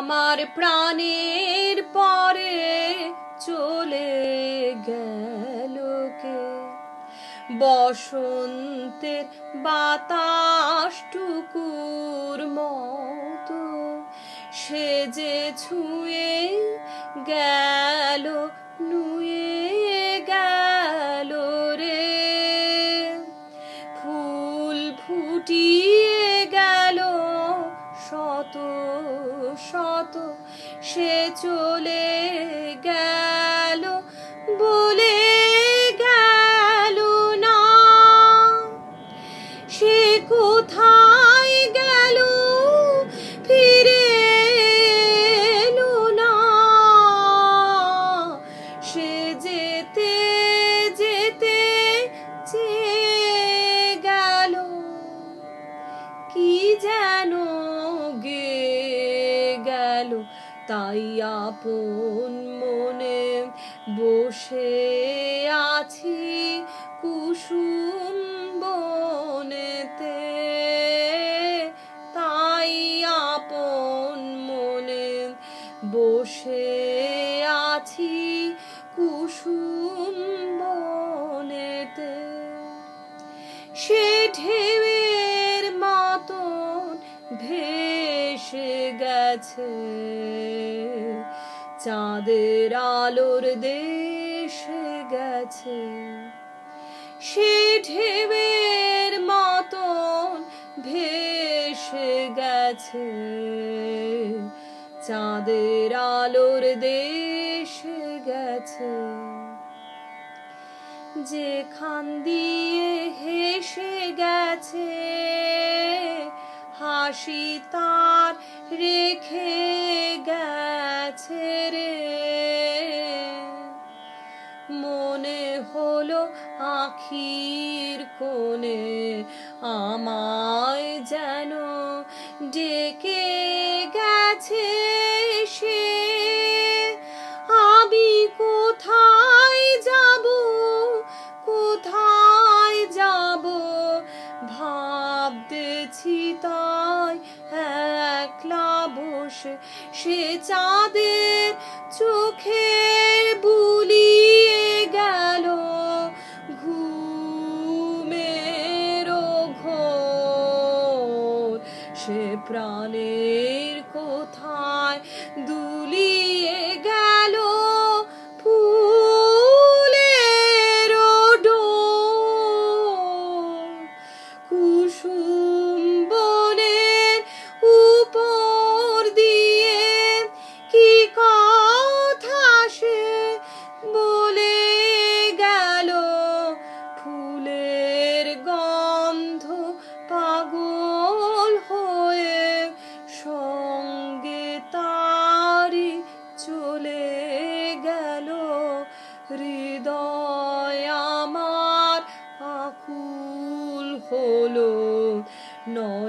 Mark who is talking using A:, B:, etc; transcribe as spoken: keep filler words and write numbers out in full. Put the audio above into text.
A: আমার প্রাণের পরে চলে গেল কে, বসন্তের বাতাস টুকুর মতো সে যে ছুঁয়ে গেল নুয়ে গেল রে, ফুল ফুটিয়ে গেল শত শত সে চলে গেল বলে গেল না, সে কোথায় গেল ফিরে এলো না, সে যেতে যেতে চেয়ে গেল কি যেন গে গেল, তাই আপন মনে বসে আছি কুসুম বনেতে, তাই আপন মনে বসে আছি কুসুম বনেতে। সে ঢেউয়ের মতন ভেসে গেছে চাঁদের আলোর দেশে গেছে, সে ঢেউয়ের মতন ভেসে গেছে চাঁদের আলোর দেশে গেছে, যেখান দিয়ে হেসে গেছে হাসি তার রেখে গেছে রে, মনে হলো আখির কোণে আমায় যেন ডেকে গেছে সে, আমি কোথায় যাব কোথায় যাব ভাবতেছি তাই একলা বসে, সে চাঁদের চোখের বুলিয়ে গেল ঘুমের ঘোর, সে প্রাণের কোথায় দুলিয়ে গেল ফুলের ডোর, কুসুম বনের উপর দিয়ে কি কথা সে বলে গেল, ফুলের গন্ধ পাগল হয়ে সঙ্গে তারি চলে গেল, হৃদয় আমার আকুল হলো ন